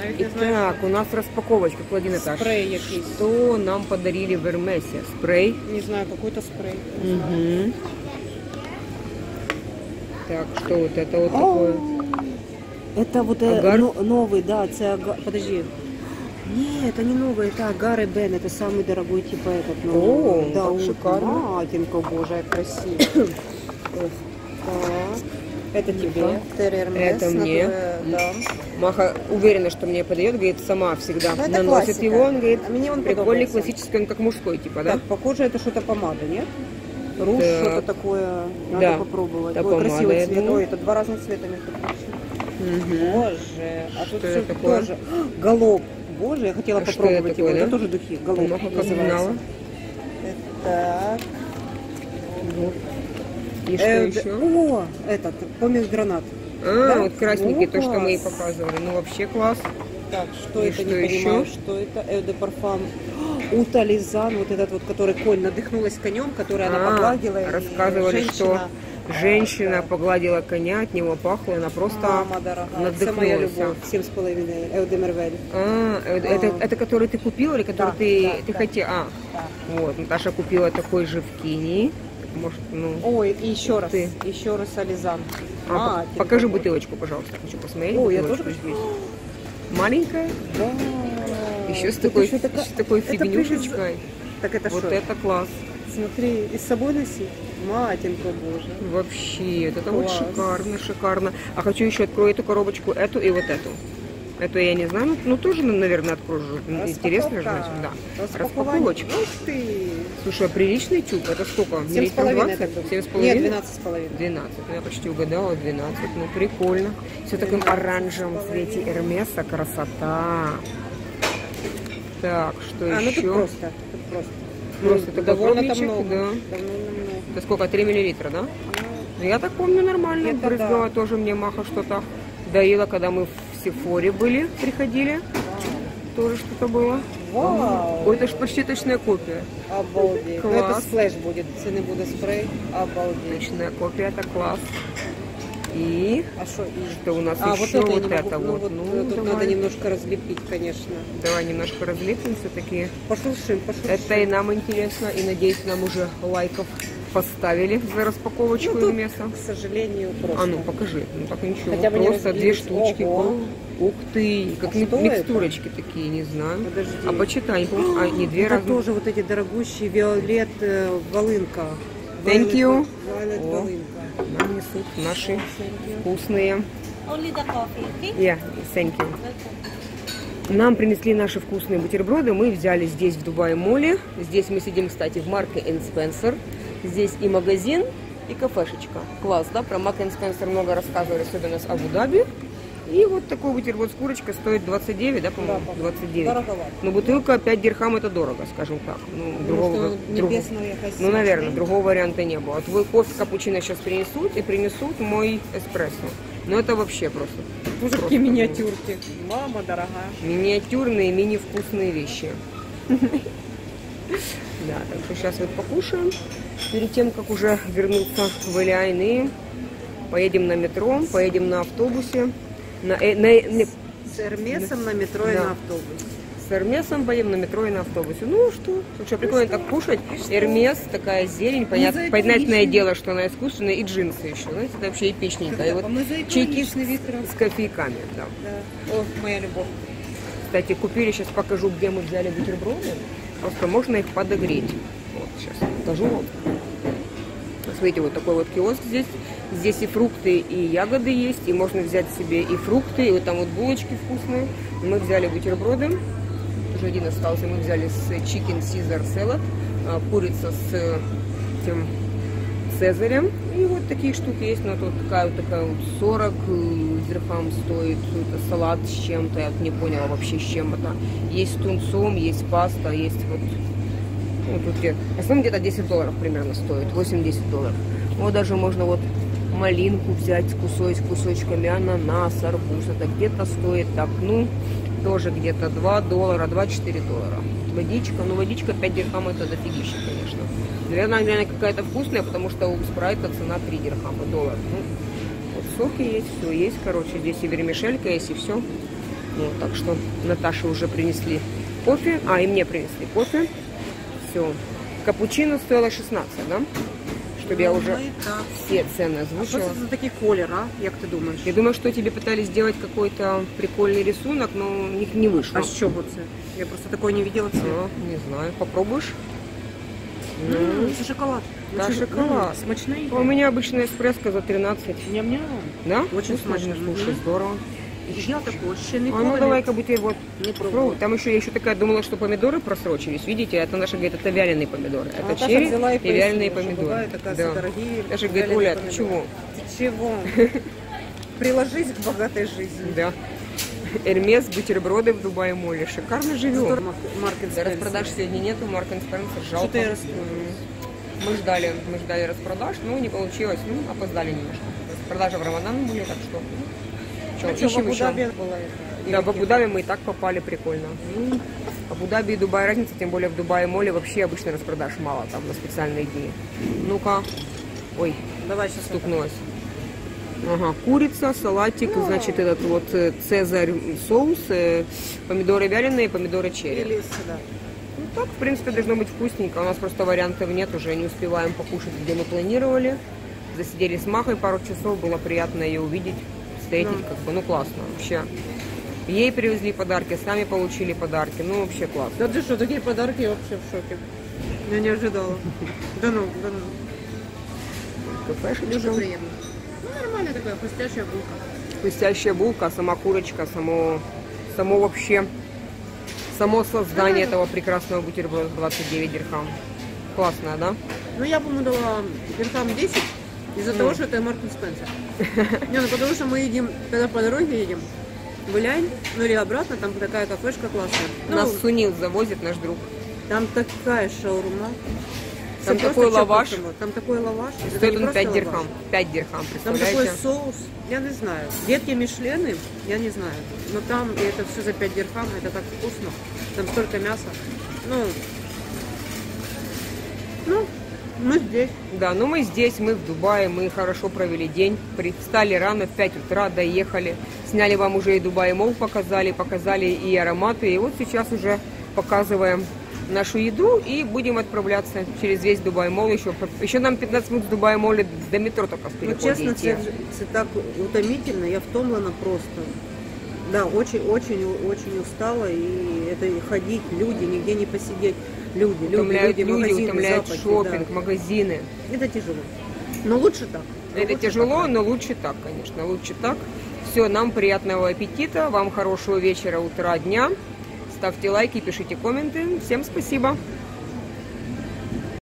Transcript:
навіть не знаю. Итак, у нас распаковочка. Клади, Наташа. Спрей якийсь. Что нам подарили в Эрмесе? Спрей. Не знаю, какой-то спрей. Угу. Так, что вот это вот такое? Это вот Агар? новый, да, подожди. Нет, это не новый, это Агар и Бен, это самый дорогой типа этот. О, да, как шикарно. Матенька божия, красиво. Так, это тебе, Терермес. Это мне. Да. Маха уверена, что мне подойдет, говорит, сама всегда Ну, это наносит классика. его. Он говорит, А мне он прикольный, подобается. классический, он как мужской, типа, да? Так, похоже, это что-то помада, нет? Рушь, Так. что-то такое. Надо Да. попробовать. Это Ой, помада, красивый я цвет. думаю. Ой, это два разных цвета, между прочим. Угу. Боже, а тут Что все это такое? тоже. Галоп. Боже, я хотела А что попробовать это его. такое, Это да? тоже духи. Галоп Маха как называется. знала. Так. Вот. И что еще? О, этот, помидгранат. А, Да? вот красненький, Ну, то, что мы и класс. показывали. Ну, вообще класс. Так, что И это, что не понимаю, еще? что это. Эу де парфам. Утализан, вот этот вот, который Коль надыхнулась конем, который она погладила. и Рассказывали, что женщина да. погладила коня, от него пахло, и она просто Мама дорогая, это моя надыхнулась. любовь. 7,5. Эу де Мервель. Это который ты купила или который Да, ты да. хотела? Да. Вот, Наташа купила такой же в Кении. Может, ну... Ой, и еще раз. Ты. Еще раз Ализан. Покажи бутылочку, пожалуйста, хочу посмотреть. О, я бутылочку тоже здесь. Маленькая, Да. еще с Тут такой, еще такая- с такой это фигнюшечкой. Так это Вот что? это класс. Смотри, и с собой носи. Матенька боже. Вообще, это вот Класс. шикарно, шикарно. А хочу еще открою эту коробочку, эту и вот эту. Эту я не знаю, ну тоже, наверное, открою. Интересно же, да. Распаковочка. Ух ты. Слушай, а приличный тюб, это сколько? 7,5, я так 20? думаю. 7,5? Нет, 12,5. 12, ну, я почти угадала, 12, ну прикольно. Все в таком оранжевом цвете Эрмеса, красота. Так, что Ну еще? тут просто. Тут просто. Просто такой довольно-то пробничек, много. да. Довольно много. Это сколько, 3 миллилитра, да? Ну, я так помню, нормально. Это Брызгала да. тоже мне Маха что-то доила, когда мы в Сефоре были, приходили. Тоже что-то было. Вау. Ой, это ж почти точная копия. Обалдеть. Ну, Класс. это сплэш будет. Если не буде спрей. Обалдеть. Точная копия, это класс. И А что? что у нас Вот еще? это, я Вот не могу. это вот. Ну, тут давай. надо немножко разлепить, конечно. Давай немножко разлепим все-таки. Пошуршим, пошуршим. Это и нам интересно, и надеюсь, нам уже лайков поставили за распаковочку Ну, тут, мяса. к сожалению, просто. А ну покажи, ну так ничего, Хотя бы не просто две разбились. штучки. Ого. Ух ты, как А что микстурочки такие, не знаю. Подожди. А почитай, не помню. А, не две Это разных. тоже вот эти дорогущие Виолет волынка. Thank you. Виолет О. волынка. Нам несут наши вкусные. Only the coffee, okay? Yeah, thank you. Нам принесли наши вкусные бутерброды, мы взяли здесь, в Дубай-моле. Здесь мы сидим, кстати, в Марк энд Спенсер. Здесь и магазин, и кафешечка. Класс, да? Про Марк энд Спенсер много рассказывали, особенно с Абу-Даби. И вот такой бутерброд с курочкой стоит 29, да, по-моему? Да, 29. Дороговато. Но бутылка 5 дирхам это дорого, скажем так. Ну, другого, Небесная хозяйка. ну, наверное, другого варианта не было. Твой кофе капучино сейчас принесут и принесут мой эспрессо. Но это вообще просто. Тоже такие миниатюрки. Мама дорогая. Миниатюрные, мини-вкусные вещи. Да, так что сейчас вот покушаем. Перед тем, как уже вернуться в Элиайны, поедем на метро, поедем на автобусе. С Эрмесом на метро и Да. на автобус. С Эрмесом поедем на метро и на автобусе. Ну что, слушай, прикольно так кушать. Эрмес, такая зелень, понятное дело, что она искусственная, и джинсы еще. Знаете, это вообще эпичненько. И вот чайки с кофейками. Да. Да. О, моя любовь. Кстати, купили, сейчас покажу, где мы взяли бутерброды. Просто можно их подогреть. Вот, сейчас покажу вам. Смотрите, вот такой вот киоск здесь. Здесь и фрукты, и ягоды есть, и можно взять себе и фрукты, и вот там вот булочки вкусные. Мы взяли бутерброды, уже один остался, мы взяли с Chicken Caesar Salad, курица с этим цезарем. И вот такие штуки есть, но тут такая вот 40 дирхам стоит, это салат с чем-то, я не поняла вообще с чем это. Есть с тунцом, есть паста, есть вот, ну, тут где, в основном где-то $10 примерно стоит, 8-10 долларов. Вот даже можно вот малинку взять с кусочками, ананас, арбуз, это где-то стоит так, ну, тоже где-то $2, $2-4. Водичка, ну водичка 5 дирхам, это дофигища, конечно. Наверное, какая-то вкусная, потому что у спрайта цена 3 дирхама, $1. Ну, вот соки есть, все есть, короче, здесь и вермишелька есть, и все. Вот, так что Наташе уже принесли кофе, и мне принесли кофе. Все. Капучино стоило 16, да? Чтобы я уже все цены Що озвучила. це за такий колір, а? Як ти думаєш? Я думаю, что тебе пытались сделать какой-то прикольный рисунок, но у них не вышло. А з чого це? Я просто такого не видела цвет. Не знаю. Попробуешь? Це шоколад. Да, Очень, шоколад. Смачний. У меня обычно эспрессо за 13. Ням-ням. Да? Очень Вкусно, смачно. слушай, здорово. Я такого ще не А ну пробувала. давай-ка будь вот Не попробуй. пробовала. Там еще я еще такая думала, что помидоры просрочились. Видите, это наша говорит, это вяленые помидоры. Это Наташа черри взяла и пояснила, вяленые что помидоры. бывает, оказывается, дорогие Даже говорит, вяленые Оля, ты помидоры. чего? Ты чего? Приложись к богатой жизни. Да. Эрмес, бутерброды в Дубае Молле. Шикарно живем. Маркет Да, распродаж сегодня нету, Марк Спенсер, жалко. Что-то я расстроилась. Мы ждали распродаж, но не получилось, опоздали немножко. Распродажи в Рамадан были, так что... Ну что, в Абу-Даби была это? Да, в Абу-Даби мы и так попали, прикольно. Абу-Даби и Дубай разница, тем более в Дубае Молле вообще обычно распродаж мало, там на специальные дни. Ну-ка. Ой, Давай сейчас стукнулась. Ага, курица, салатик, значит, этот вот цезарь соус, помидоры вяленые, помидоры черри. или сюда. Ну так, в принципе, должно быть вкусненько. У нас просто вариантов нет, уже не успеваем покушать, где мы планировали. Засидели с Махой пару часов, было приятно ее увидеть, встретить, как бы, классно вообще. Ей привезли подарки, сами получили подарки, вообще классно. Да ты что, такие подарки, я вообще в шоке. Я не ожидала. Да ну. Кафешечка. Дуже приятно. Ну, нормальная такая хрустящая булка. Хрустящая булка, сама курочка, само вообще, само создание этого прекрасного бутерброда 29 дирхам. Классная, да? Ну, я бы ему дала дирхам 10 из-за того, что это Марк Спенсер. Не, потому что мы едем, когда по дороге едем, в Илянь, или обратно, там такая кафешка классная. Нас Сунил завозит, наш друг. Там такая шаурма. Там Всё такой просто лаваш. чёпотно. Там такой лаваш. Это Стоит не он просто 5 лаваш. дирхам. 5 дирхам, Там представляете? такой соус, я не знаю. Детки Мишлены, я не знаю. Но там и это все за 5 дирхам, это так вкусно. Там столько мяса. Ну, мы здесь. Да, мы здесь, мы в Дубае, мы хорошо провели день. Встали рано, в 5 утра, доехали. Сняли вам уже и Дубай Молл, показали и ароматы. И вот сейчас уже показываем нашу еду и будем отправляться через весь Дубай Молл. Еще нам 15 минут с Дубай Молла до метро только в Ну, переходе честно, идти. это так утомительно, я втомлена просто. Да, очень устала, и это и ходить, люди, нигде не посидеть. Люди, Утомляют люди, магазины, утомляет запахи, шопинг, да. магазины. Это тяжело. Но лучше так. Это тяжело, но лучше так, конечно, лучше так. Все, нам приятного аппетита, вам хорошего вечера, утра, дня. Ставьте лайки, пишите комменты. Всем спасибо.